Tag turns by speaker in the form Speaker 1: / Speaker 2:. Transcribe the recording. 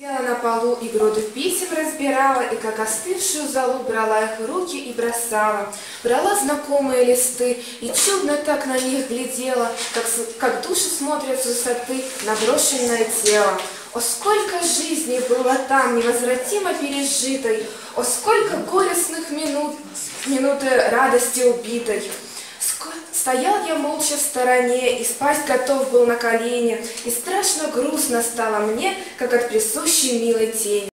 Speaker 1: Села на полу и груды писем разбирала, и как остывшую золу брала их в руки и бросала. Брала знакомые листы, и чудно так на них глядела, как души смотрят с высоты на брошенное тело. О, сколько жизней было там невозвратимо пережитой, о, сколько горестных минут, минуты радости убитой. Стоял я молча в стороне, и спасть готов был на колени, и страшно грустно стало мне, как от присущей милой тени.